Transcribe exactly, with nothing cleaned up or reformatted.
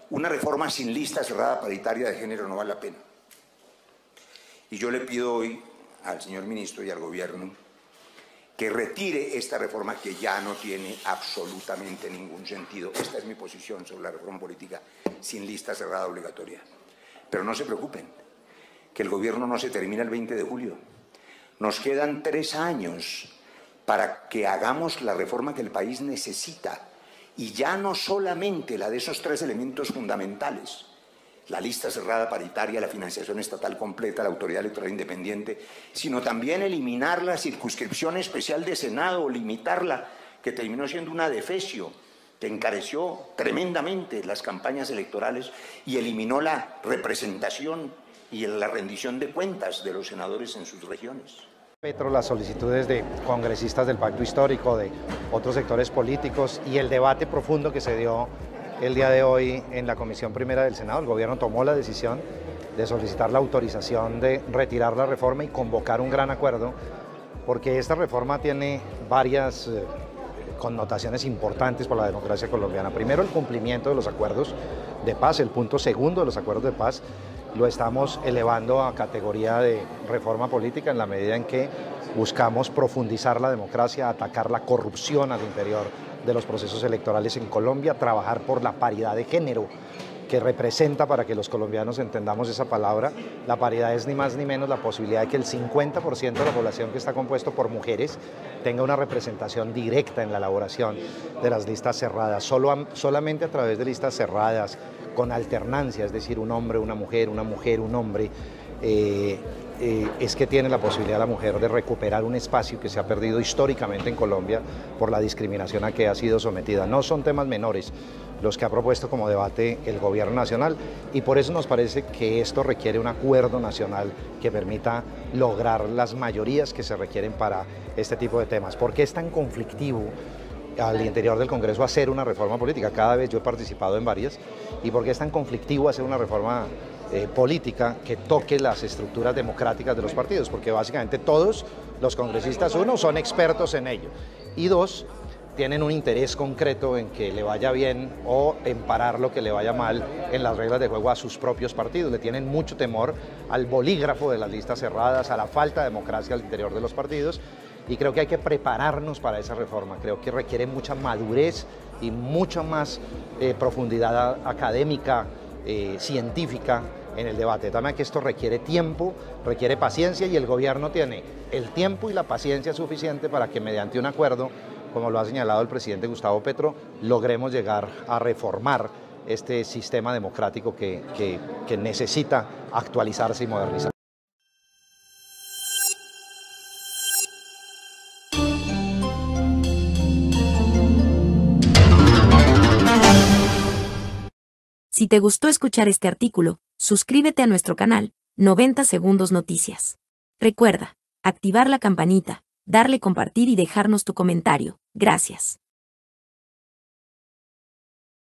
Una reforma sin lista cerrada paritaria de género no vale la pena. Y yo le pido hoy al señor ministro y al gobierno que retire esta reforma que ya no tiene absolutamente ningún sentido. Esta es mi posición sobre la reforma política sin lista cerrada obligatoria. Pero no se preocupen, que el gobierno no se termina el veinte de julio. Nos quedan tres años para que hagamos la reforma que el país necesita. Y ya no solamente la de esos tres elementos fundamentales, la lista cerrada paritaria, la financiación estatal completa, la autoridad electoral independiente, sino también eliminar la circunscripción especial de Senado o limitarla, que terminó siendo una defecio, que encareció tremendamente las campañas electorales y eliminó la representación y la rendición de cuentas de los senadores en sus regiones. Petro, las solicitudes de congresistas del Pacto Histórico, de otros sectores políticos y el debate profundo que se dio el día de hoy en la Comisión Primera del Senado. El gobierno tomó la decisión de solicitar la autorización de retirar la reforma y convocar un gran acuerdo, porque esta reforma tiene varias eh, connotaciones importantes para la democracia colombiana. Primero, el cumplimiento de los acuerdos de paz, el punto segundo de los acuerdos de paz, lo estamos elevando a categoría de reforma política en la medida en que buscamos profundizar la democracia, atacar la corrupción al interior de los procesos electorales en Colombia, trabajar por la paridad de género, que representa, para que los colombianos entendamos esa palabra, la paridad es ni más ni menos la posibilidad de que el cincuenta por ciento de la población que está compuesto por mujeres tenga una representación directa en la elaboración de las listas cerradas. Solo a, solamente a través de listas cerradas, con alternancia, es decir, un hombre, una mujer, una mujer, un hombre, eh, eh, es que tiene la posibilidad la mujer de recuperar un espacio que se ha perdido históricamente en Colombia por la discriminación a que ha sido sometida. No son temas menores los que ha propuesto como debate el gobierno nacional, y por eso nos parece que esto requiere un acuerdo nacional que permita lograr las mayorías que se requieren para este tipo de temas. ¿Por qué es tan conflictivo al interior del Congreso hacer una reforma política? Cada vez yo he participado en varias. ¿Y por qué es tan conflictivo hacer una reforma eh, política que toque las estructuras democráticas de los partidos? Porque básicamente todos los congresistas, uno, son expertos en ello, y dos, tienen un interés concreto en que le vaya bien o en parar lo que le vaya mal en las reglas de juego a sus propios partidos. Le tienen mucho temor al bolígrafo de las listas cerradas, a la falta de democracia al interior de los partidos, y creo que hay que prepararnos para esa reforma. Creo que requiere mucha madurez y mucha más eh, profundidad académica, eh, científica en el debate. También que esto requiere tiempo, requiere paciencia, y el gobierno tiene el tiempo y la paciencia suficiente para que mediante un acuerdo, como lo ha señalado el presidente Gustavo Petro, logremos llegar a reformar este sistema democrático que, que, que necesita actualizarse y modernizarse. Si te gustó escuchar este artículo, suscríbete a nuestro canal, noventa Segundos Noticias. Recuerda, activar la campanita, darle compartir y dejarnos tu comentario. Gracias.